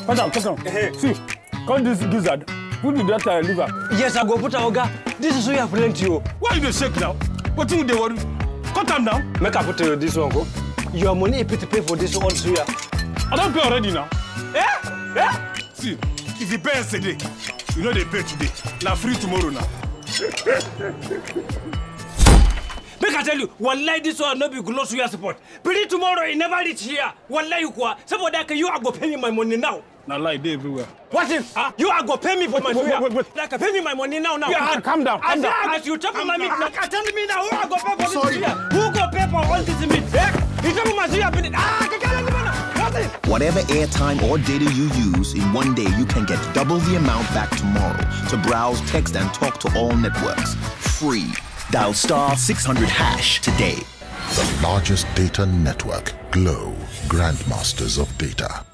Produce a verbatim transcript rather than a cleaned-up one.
Madam, come on. See, call this gizzard. Put the data liver. Yes, I go put Oga. This is so you have plenty. Why you shake now? What do they want? Cut them down. Make I put uh, this one go. Your money is to pay for this one, so yeah. I don't pay already now. Eh? Eh? See, if you pay today, you know they pay today. Now free tomorrow now. Make I tell you, wallahi this one no be Glo Free support. Free tomorrow, it never reach here. Wallahi you kwa. Somebody like you are go pay me my money now. Now lie they everywhere. What if? Huh? You are go pay me for wait, my wait, wait, wait. Like pay me my money now now. Yeah, calm down. Calm as, down. As you talk about me, like tell me now who I go pay for Sorry. This here? Who go pay for all this meat? Eh? You talk about my money. Ah, what is? Whatever airtime or data you use, in one day you can get double the amount back tomorrow to browse, text, and talk to all networks. Free. Dial star six hundred hash today. The largest data network, Glo, Grandmasters of Data.